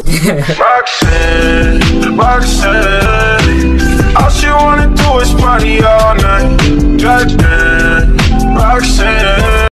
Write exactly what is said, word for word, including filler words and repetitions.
Roxanne, Roxanne, all she wanna do is party all night. Goddamn.